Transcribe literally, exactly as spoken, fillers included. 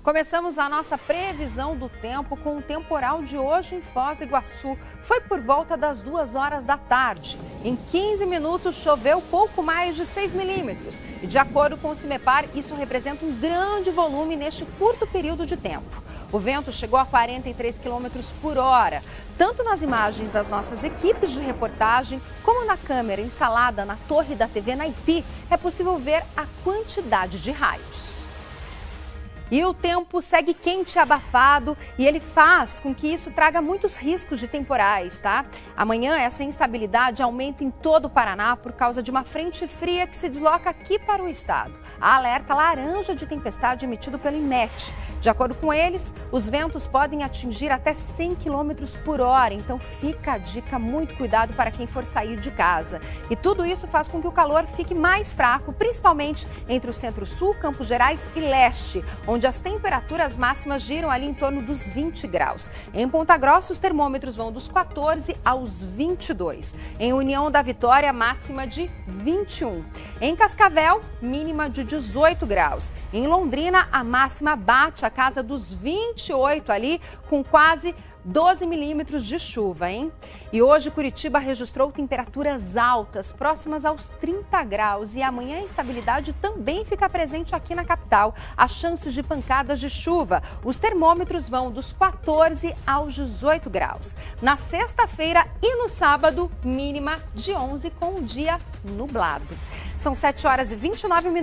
Começamos a nossa previsão do tempo com o temporal de hoje em Foz do Iguaçu. Foi por volta das duas horas da tarde. Em quinze minutos choveu pouco mais de seis milímetros. E de acordo com o CIMEPAR, isso representa um grande volume neste curto período de tempo. O vento chegou a quarenta e três quilômetros por hora. Tanto nas imagens das nossas equipes de reportagem, como na câmera instalada na torre da T V Naipi, é possível ver a quantidade de raios. E o tempo segue quente e abafado e ele faz com que isso traga muitos riscos de temporais, tá? Amanhã essa instabilidade aumenta em todo o Paraná por causa de uma frente fria que se desloca aqui para o estado. Há alerta laranja de tempestade emitido pelo INMET. De acordo com eles, os ventos podem atingir até cem quilômetros por hora, então fica a dica, muito cuidado para quem for sair de casa. E tudo isso faz com que o calor fique mais fraco, principalmente entre o centro-sul, Campos Gerais e leste, onde as temperaturas máximas giram ali em torno dos vinte graus. Em Ponta Grossa, os termômetros vão dos quatorze aos vinte e dois. Em União da Vitória, máxima de vinte e um. Em Cascavel, mínima de dezoito graus. Em Londrina, a máxima bate a casa dos vinte e oito ali, com quase doze milímetros de chuva, hein? E hoje Curitiba registrou temperaturas altas, próximas aos trinta graus. E amanhã a instabilidade também fica presente aqui na capital. Há chances de pancadas de chuva. Os termômetros vão dos quatorze aos dezoito graus. Na sexta-feira e no sábado, mínima de onze com o dia nublado. São sete horas e vinte e nove minutos.